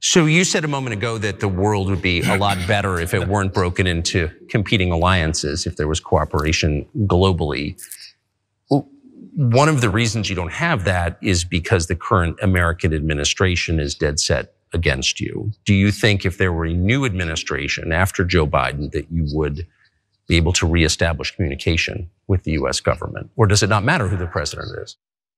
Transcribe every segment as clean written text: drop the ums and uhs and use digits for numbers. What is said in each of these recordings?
So you said a moment ago that the world would be a lot better if it weren't broken into competing alliances, if there was cooperation globally. One of the reasons you don't have that is because the current American administration is dead set against you. Do you think if there were a new administration after Joe Biden that you would be able to reestablish communication with the US government? Or does it not matter who the president is?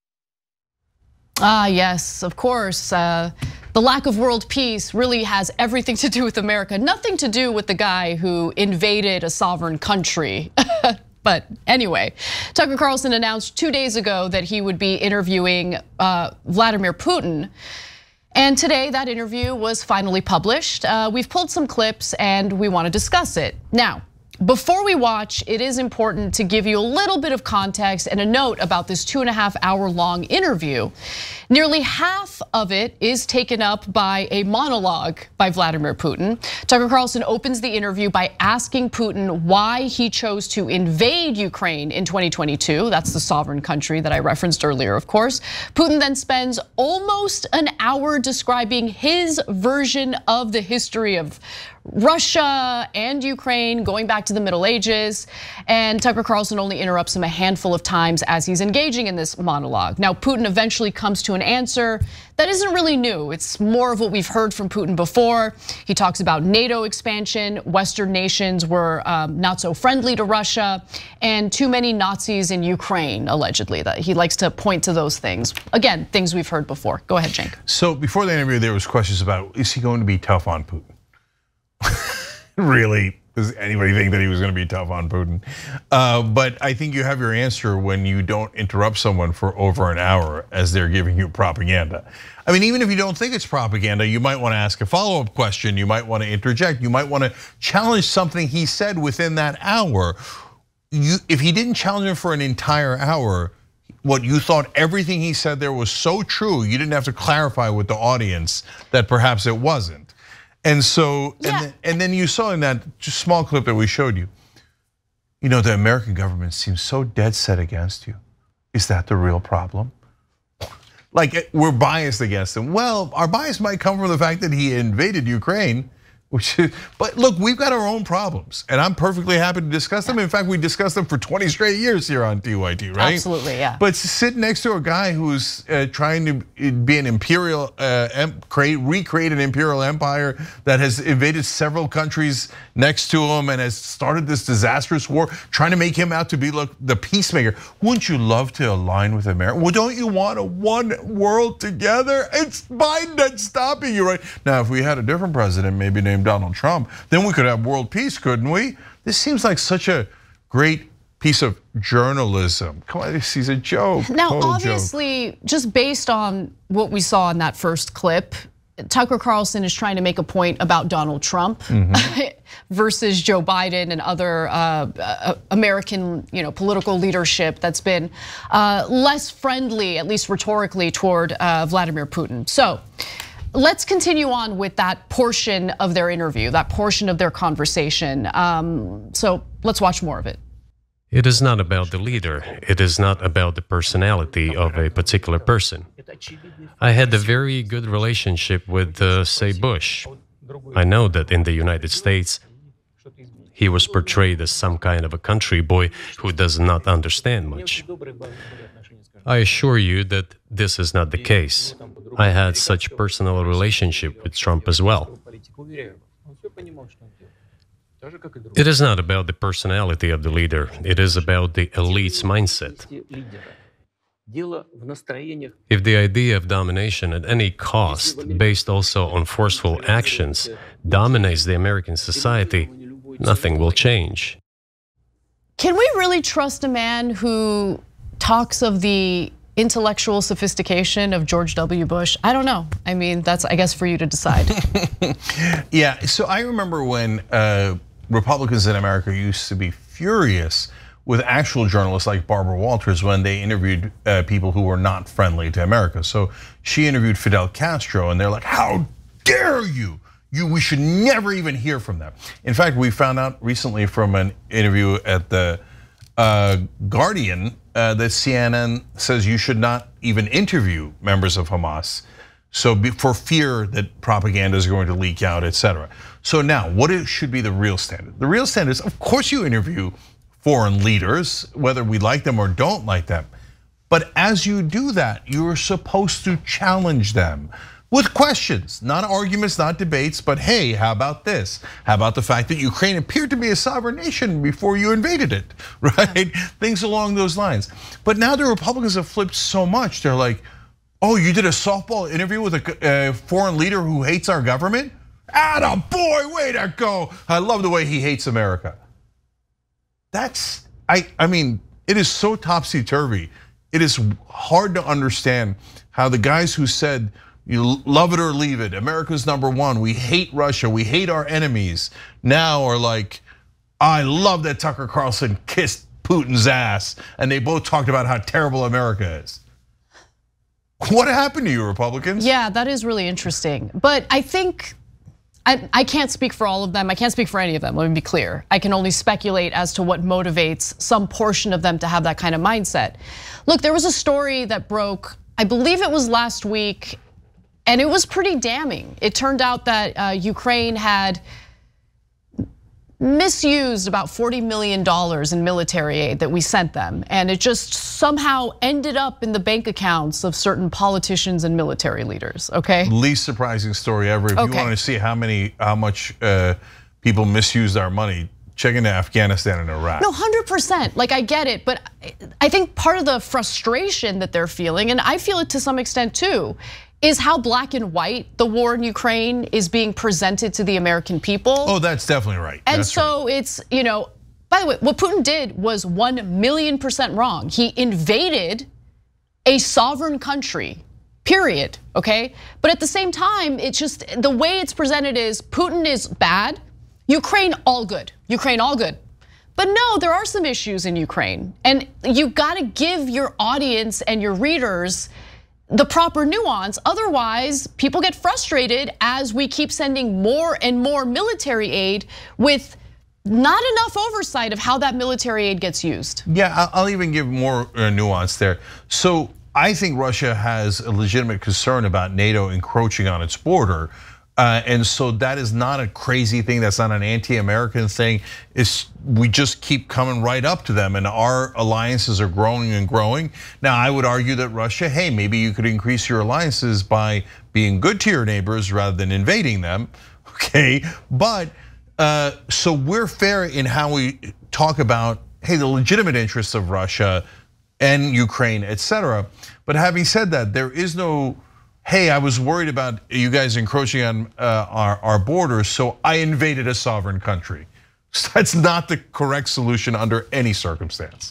Yes, of course. The lack of world peace really has everything to do with America, nothing to do with the guy who invaded a sovereign country. But anyway, Tucker Carlson announced 2 days ago that he would be interviewing Vladimir Putin. And today that interview was finally published. We've pulled some clips and we want to discuss it. Now, before we watch, it is important to give you a little bit of context and a note about this 2.5 hour long interview. Nearly half of it is taken up by a monologue by Vladimir Putin. Tucker Carlson opens the interview by asking Putin why he chose to invade Ukraine in 2022. That's the sovereign country that I referenced earlier, of course. Putin then spends almost an hour describing his version of the history of Russia and Ukraine going back to the Middle Ages. And Tucker Carlson only interrupts him a handful of times as he's engaging in this monologue. Now, Putin eventually comes to an answer that isn't really new. It's more of what we've heard from Putin before. He talks about NATO expansion, Western nations were not so friendly to Russia, and too many Nazis in Ukraine, allegedly. That he likes to point to those things. Again, things we've heard before. Go ahead, Cenk. So before the interview, there was questions about, is he going to be tough on Putin? Really, does anybody think that he was going to be tough on Putin? But I think you have your answer when you don't interrupt someone for over an hour as they're giving you propaganda. I mean, even if you don't think it's propaganda, you might want to ask a follow-up question. You might want to interject. You might want to challenge something he said within that hour. If he didn't challenge him for an entire hour, what you thought everything he said there was so true, you didn't have to clarify with the audience that perhaps it wasn't. And so, and then you saw in that just small clip that we showed you, the American government seems so dead set against you. Is that the real problem? Like we're biased against him. Well, our bias might come from the fact that he invaded Ukraine, but look, we've got our own problems, and I'm perfectly happy to discuss them. In fact, we discussed them for 20 straight years here on TYT, right? Absolutely, yeah. But sitting next to a guy who's trying to be an imperial, recreate an imperial empire that has invaded several countries next to him and has started this disastrous war, trying to make him out to be like the peacemaker. Wouldn't you love to align with America? Well, don't you want a one world together? It's Biden that's stopping you, right? Now, if we had a different president, maybe named Donald Trump, then we could have world peace, couldn't we? This seems like such a great piece of journalism. Come on, this is a joke. Now, obviously, just based on what we saw in that first clip, Tucker Carlson is trying to make a point about Donald Trump versus Joe Biden and other American, political leadership that's been less friendly, at least rhetorically, toward Vladimir Putin. So let's continue on with that portion of their interview, that portion of their conversation. So let's watch more of it. It is not about the leader. It is not about the personality of a particular person. I had a very good relationship with, say, Bush. I know that in the United States, he was portrayed as some kind of a country boy who does not understand much. I assure you that this is not the case. I had such personal relationship with Trump as well. It is not about the personality of the leader. It is about the elite's mindset. If the idea of domination at any cost, based also on forceful actions, dominates the American society, nothing will change. Can we really trust a man who talks of the intellectual sophistication of George W. Bush? I don't know. I mean, that's, I guess, for you to decide. Yeah, so I remember when Republicans in America used to be furious with actual journalists like Barbara Walters when they interviewed people who were not friendly to America. So she interviewed Fidel Castro and they're like, how dare you? We should never even hear from them. In fact, we found out recently from an interview at the Guardian that CNN says you should not even interview members of Hamas So for fear that propaganda is going to leak out, etc. So now, what should be the real standard? The real standard is, of course, you interview foreign leaders, whether we like them or don't like them. But as you do that, you're supposed to challenge them with questions, not arguments, not debates, but hey, how about this? How about the fact that Ukraine appeared to be a sovereign nation before you invaded it, right? Things along those lines. But now the Republicans have flipped so much, they're like, oh, you did a softball interview with a foreign leader who hates our government? Atta boy, way to go. I love the way he hates America. I mean, it is so topsy-turvy. It is hard to understand how the guys who said, you love it or leave it, America's #1, we hate Russia, we hate our enemies, now are like, I love that Tucker Carlson kissed Putin's ass, and they both talked about how terrible America is. What happened to you, Republicans? Yeah, that is really interesting. But I think, I can't speak for all of them. I can't speak for any of them, let me be clear. I can only speculate as to what motivates some portion of them to have that kind of mindset. Look, there was a story that broke, I believe it was last week, and it was pretty damning. It turned out that Ukraine had misused about $40 million in military aid that we sent them. And it just somehow ended up in the bank accounts of certain politicians and military leaders, okay? Least surprising story ever. If you want to see how much people misused our money, check into Afghanistan and Iraq. No, 100%, like I get it, but I think part of the frustration that they're feeling, and I feel it to some extent too, is how black and white the war in Ukraine is being presented to the American people. Oh, that's definitely right. And so it's, by the way, what Putin did was 1,000,000% wrong. He invaded a sovereign country, period, okay? But at the same time, it's just, the way it's presented is Putin is bad, Ukraine all good, Ukraine all good. But no, there are some issues in Ukraine. And you gotta give your audience and your readers the proper nuance. Otherwise, people get frustrated as we keep sending more and more military aid with not enough oversight of how that military aid gets used. Yeah, I'll even give more nuance there. So I think Russia has a legitimate concern about NATO encroaching on its border. And so that is not a crazy thing, that's not an anti-American thing. We just keep coming right up to them, and our alliances are growing and growing. Now, I would argue that Russia, hey, maybe you could increase your alliances by being good to your neighbors rather than invading them, okay? But, so we're fair in how we talk about, hey, the legitimate interests of Russia and Ukraine, etc. But having said that, there is no, hey, I was worried about you guys encroaching on our borders, so I invaded a sovereign country. So that's not the correct solution under any circumstance.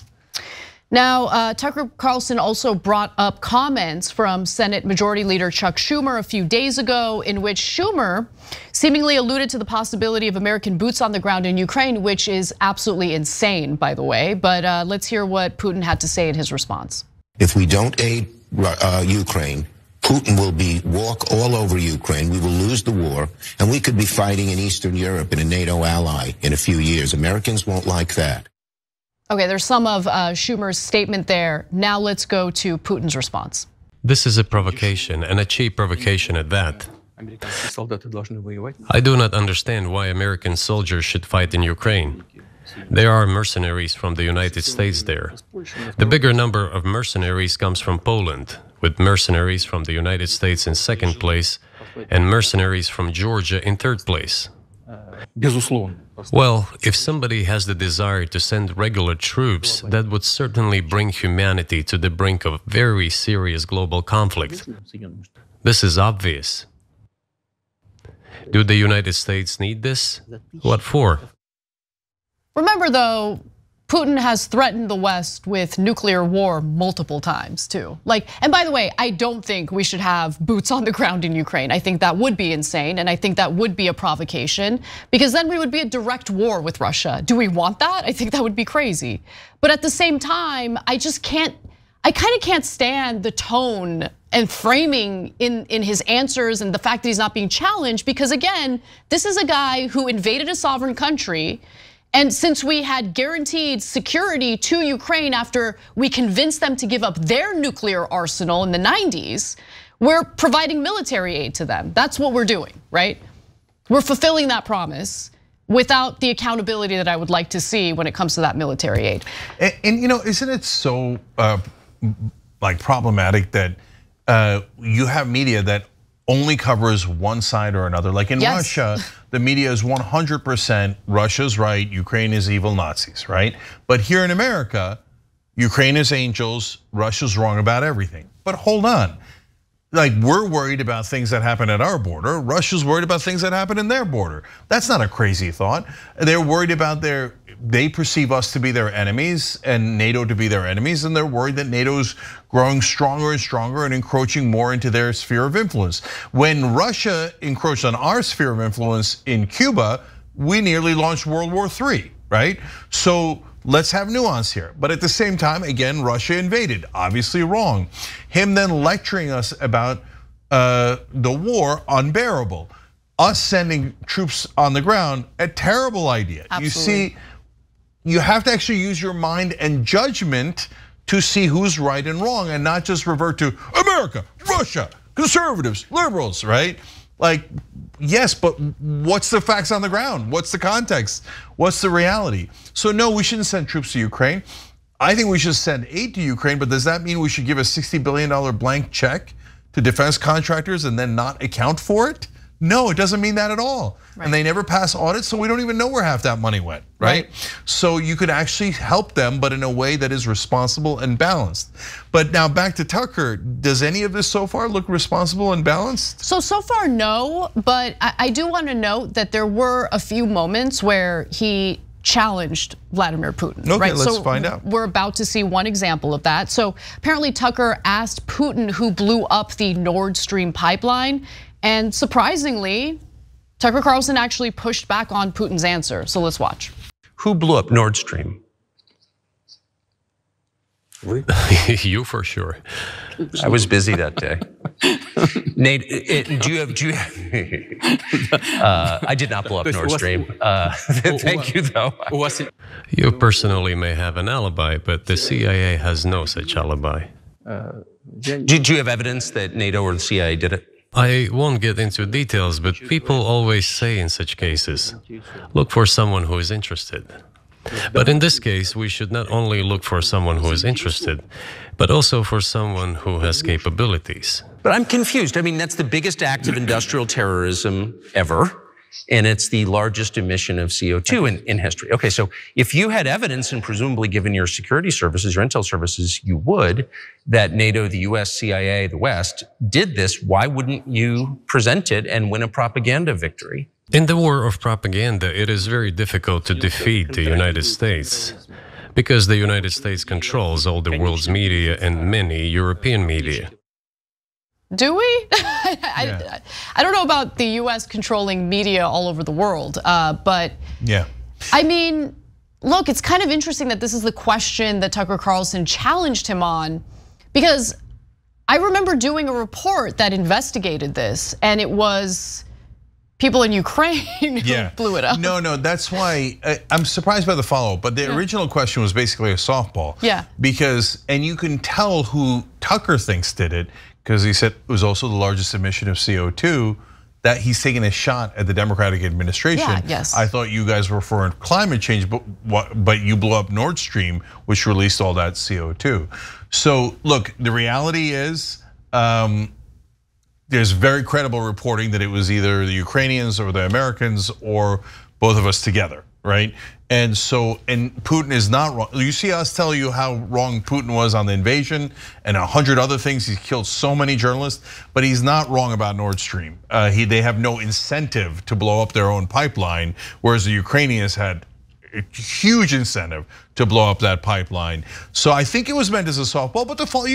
Now, Tucker Carlson also brought up comments from Senate Majority Leader Chuck Schumer a few days ago, in which Schumer seemingly alluded to the possibility of American boots on the ground in Ukraine, which is absolutely insane, by the way. But let's hear what Putin had to say in his response. If we don't aid Ukraine, Putin will walk all over Ukraine. We will lose the war, and we could be fighting in Eastern Europe in a NATO ally in a few years. Americans won't like that. Okay, there's some of Schumer's statement there. Now let's go to Putin's response. This is a provocation, and a cheap provocation at that. I do not understand why American soldiers should fight in Ukraine. There are mercenaries from the United States there. The bigger number of mercenaries comes from Poland, with mercenaries from the United States in second place and mercenaries from Georgia in third place. Well, if somebody has the desire to send regular troops, that would certainly bring humanity to the brink of very serious global conflict. This is obvious. Do the United States need this? What for? Remember though, Putin has threatened the West with nuclear war multiple times too. And by the way, I don't think we should have boots on the ground in Ukraine. I think that would be insane, and I think that would be a provocation, because then we would be at direct war with Russia. Do we want that? I think that would be crazy. But at the same time, I kind of can't stand the tone and framing in his answers and the fact that he's not being challenged, because again, this is a guy who invaded a sovereign country. And since we had guaranteed security to Ukraine after we convinced them to give up their nuclear arsenal in the 90s, we're providing military aid to them. That's what we're doing, right? We're fulfilling that promise without the accountability that I would like to see when it comes to that military aid. And isn't it so like problematic that you have media that only covers one side or another? Like in Russia, the media is 100% Russia's right, Ukraine is evil Nazis, right? But here in America, Ukraine is angels, Russia's wrong about everything. But hold on. Like, we're worried about things that happen at our border. Russia's worried about things that happen in their border. That's not a crazy thought. They're worried about they perceive us to be their enemies and NATO to be their enemies, and they're worried that NATO's growing stronger and stronger and encroaching more into their sphere of influence. When Russia encroached on our sphere of influence in Cuba, we nearly launched World War III, right? So let's have nuance here. But at the same time, again, Russia invaded, obviously wrong. Him then lecturing us about the war, unbearable. Us sending troops on the ground, a terrible idea. Absolutely. You see, you have to actually use your mind and judgment to see who's right and wrong and not just revert to America, Russia, conservatives, liberals, right? Like, yes, but what's the facts on the ground? What's the context? What's the reality? So no, we shouldn't send troops to Ukraine. I think we should send aid to Ukraine, but does that mean we should give a $60 billion blank check to defense contractors and then not account for it? No, it doesn't mean that at all. Right. And they never pass audits, so we don't even know where half that money went, right? So you could actually help them, but in a way that is responsible and balanced. But now back to Tucker, does any of this so far look responsible and balanced? So far, no, but I do want to note that there were a few moments where he challenged Vladimir Putin. Okay, right? let's find out. We're about to see one example of that. So apparently Tucker asked Putin who blew up the Nord Stream pipeline. And surprisingly, Tucker Carlson actually pushed back on Putin's answer. So let's watch. Who blew up Nord Stream? You for sure. I was busy that day. Nate, do you have I did not blow up Nord Stream. Thank you, though. You personally may have an alibi, but the CIA has no such alibi. Do you have evidence that NATO or the CIA did it? I won't get into details, but people always say in such cases, look for someone who is interested. But in this case, we should not only look for someone who is interested, but also for someone who has capabilities. But I'm confused. I mean, that's the biggest act of industrial terrorism ever. And it's the largest emission of CO2 in history. Okay, so if you had evidence, and presumably given your security services, your intel services, you would, that NATO, the US, CIA, the West did this, why wouldn't you present it and win a propaganda victory? In the war of propaganda, it is very difficult to defeat the United States because the United States controls all the world's media and many European media. Do we? I don't know about the US controlling media all over the world, but yeah. I mean, look, it's kind of interesting that this is the question that Tucker Carlson challenged him on, because I remember doing a report that investigated this, and it was people in Ukraine who blew it up. No, that's why I'm surprised by the follow-up, but the original question was basically a softball. Yeah. Because, and you can tell who Tucker thinks did it, because he said it was also the largest emission of CO2, that he's taking a shot at the Democratic administration. Yeah, yes. I thought you guys were for climate change, but you blew up Nord Stream, which released all that CO2. So look, the reality is, there's very credible reporting that it was either the Ukrainians or the Americans or both of us together, right? And so, and Putin is not wrong. You see us tell you how wrong Putin was on the invasion and 100 other things. He's killed so many journalists, but he's not wrong about Nord Stream. They have no incentive to blow up their own pipeline, whereas the Ukrainians had a huge incentive to blow up that pipeline. So I think it was meant as a softball,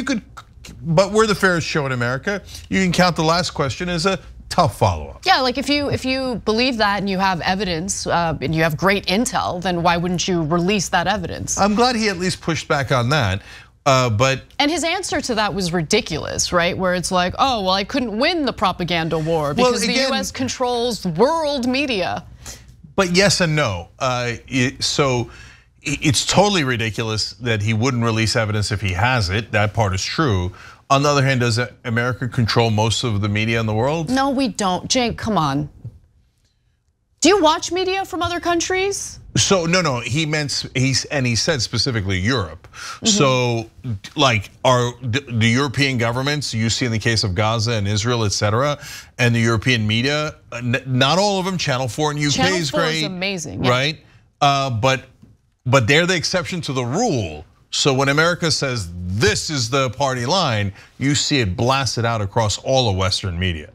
but we're the fairest show in America. You can count the last question as a tough follow-up. Yeah, like if you believe that and you have evidence and you have great intel, then why wouldn't you release that evidence? I'm glad he at least pushed back on that. And his answer to that was ridiculous, right? Where it's like, oh, well, I couldn't win the propaganda war because the US controls world media. But yes and no. So it's totally ridiculous that he wouldn't release evidence if he has it. That part is true. On the other hand, does America control most of the media in the world? No, we don't. Cenk, come on. Do you watch media from other countries? So no, he said specifically Europe. So like the European governments you see in the case of Gaza and Israel, etc., and the European media, not all of them. Channel 4 in UK is great, is amazing, right? But they're the exception to the rule. So when America says this is the party line, you see it blasted out across all of Western media.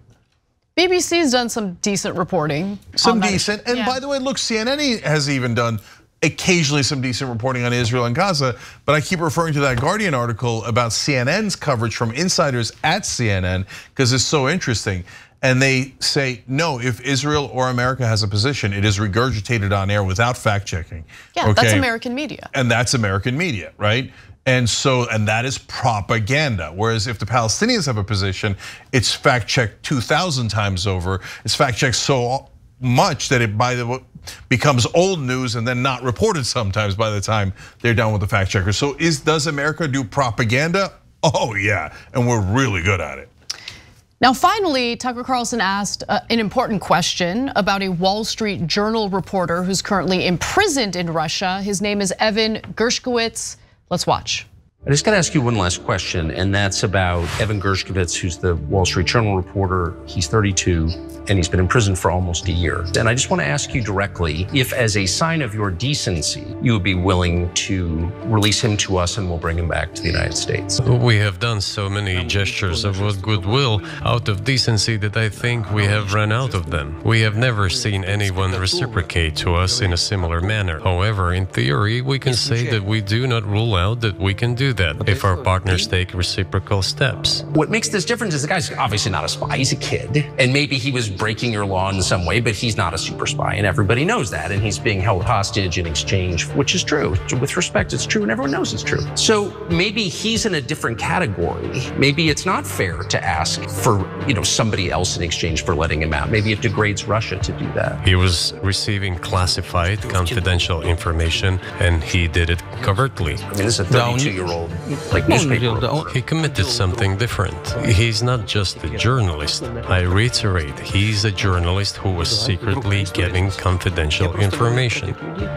BBC's done some decent reporting. Some decent, and by the way, look, CNN has even done occasionally some decent reporting on Israel and Gaza, but I keep referring to that Guardian article about CNN's coverage from insiders at CNN because it's so interesting. And they say, no, if Israel or America has a position, it is regurgitated on air without fact checking. Yeah, that's American media. And that's American media, right? And that is propaganda. Whereas if the Palestinians have a position, it's fact checked 2,000 times over. It's fact checked so much that it becomes old news and then not reported sometimes by the time they're done with the fact checkers. So does America do propaganda? Oh yeah, and we're really good at it. Now, finally, Tucker Carlson asked an important question about a Wall Street Journal reporter who's currently imprisoned in Russia. His name is Evan Gershkovich. Let's watch. I just got to ask you one last question, and that's about Evan Gershkovich, who's the Wall Street Journal reporter. He's 32, and he's been in prison for almost a year. And I just want to ask you directly if, as a sign of your decency, you would be willing to release him to us and we'll bring him back to the United States. We have done so many gestures of goodwill out of decency that I think we have run out of them. We have never seen anyone reciprocate to us in a similar manner. However, in theory, we can say that we do not rule out that we can do that if our partners take reciprocal steps. What makes this different is the guy's obviously not a spy, he's a kid. And maybe he was breaking your law in some way, but he's not a super spy, and everybody knows that. And he's being held hostage in exchange, which is true. With respect, it's true, and everyone knows it's true. So maybe he's in a different category. Maybe it's not fair to ask for somebody else in exchange for letting him out. Maybe it degrades Russia to do that. He was receiving classified, confidential information, and he did it covertly. I mean, this is a 32-year-old newspaper. He committed something different. He's not just a journalist. I reiterate, he's a journalist who was secretly getting confidential information.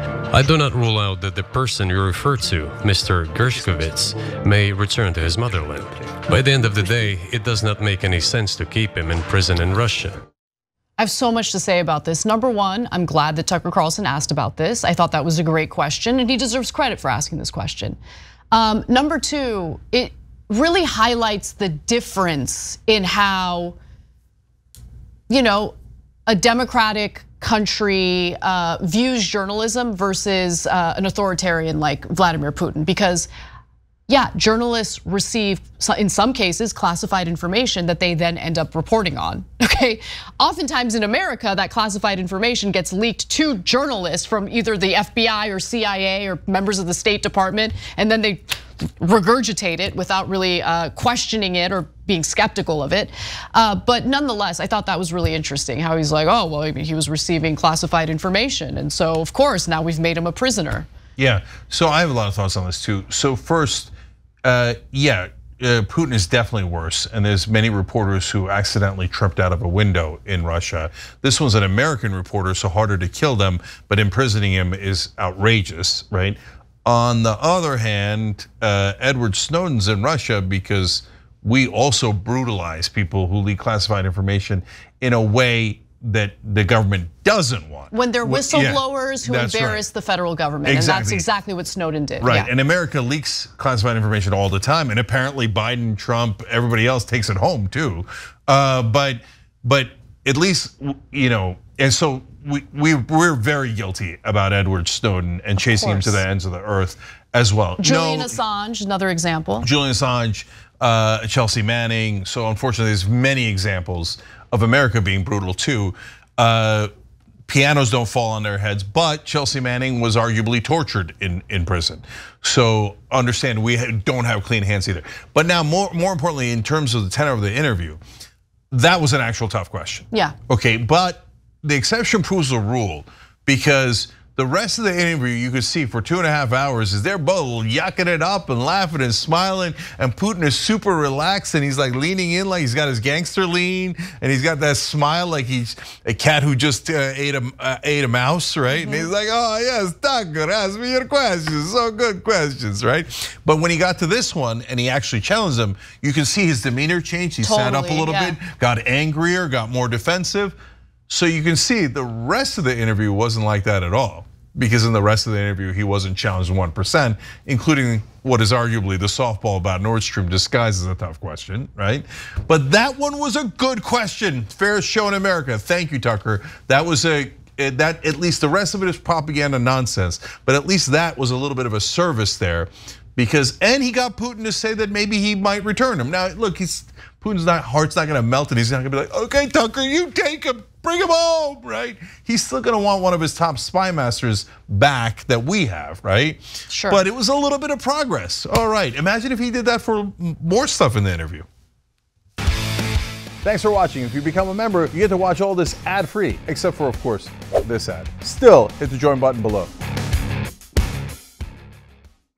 I do not rule out that the person you refer to, Mr. Gershkovich, may return to his motherland. By the end of the day, it does not make any sense to keep him in prison in Russia. I have so much to say about this. Number one, I'm glad that Tucker Carlson asked about this. I thought that was a great question, and he deserves credit for asking this question. Number two, it really highlights the difference in how, a democratic country views journalism versus an authoritarian like Vladimir Putin. Because yeah, journalists receive, in some cases, classified information that they then end up reporting on, okay? Oftentimes in America, that classified information gets leaked to journalists from either the FBI or CIA or members of the State Department, and then they regurgitate it without really questioning it or being skeptical of it. But nonetheless, I thought that was really interesting, how he's like, oh, well, he was receiving classified information, and so of course, now we've made him a prisoner. Yeah, so I have a lot of thoughts on this too. So first, Putin is definitely worse, and there's many reporters who accidentally tripped out of a window in Russia. This one's an American reporter, so harder to kill them, but imprisoning him is outrageous, right? On the other hand, Edward Snowden's in Russia because we also brutalize people who leak classified information in a way that the government doesn't want. When they're whistleblowers who embarrass the federal government, and that's exactly what Snowden did. Right, and America leaks classified information all the time, and apparently Biden, Trump, everybody else takes it home too. But at least, and so we're very guilty about Edward Snowden and chasing him to the ends of the earth as well. Julian Assange, another example. Julian Assange, Chelsea Manning. So unfortunately, there's many examples of America being brutal too. Pianos don't fall on their heads, but Chelsea Manning was arguably tortured in prison. So understand, we don't have clean hands either. But now more importantly, in terms of the tenor of the interview, that was an actual tough question. Yeah. Okay, but the exception proves the rule because The rest of the interview you could see for 2.5 hours is they're both yucking it up and laughing and smiling, and Putin is super relaxed and he's like leaning in like he's got his gangster lean, and he's got that smile like he's a cat who just ate a mouse, right? And he's like, oh yes, Tucker, ask me your questions, so good questions, right? But when he got to this one and he actually challenged him, you can see his demeanor change. He sat up a little bit, got angrier, got more defensive. So you can see the rest of the interview wasn't like that at all. Because in the rest of the interview, he wasn't challenged 1%, including what is arguably the softball about Nord Stream disguised as a tough question, right? But that one was a good question. Fairest show in America. Thank you, Tucker. That was that at least the rest of it is propaganda nonsense, but at least that was a little bit of a service there, because and he got Putin to say that maybe he might return him. Now look, Putin's heart's not going to melt, and he's not going to be like, okay, Tucker, you take him. Bring him home, right? He's still gonna want one of his top spy masters back that we have, right? Sure. But it was a little bit of progress. All right, imagine if he did that for more stuff in the interview. Thanks for watching. If you become a member, you get to watch all this ad-free, except for, of course, this ad. Still, hit the join button below.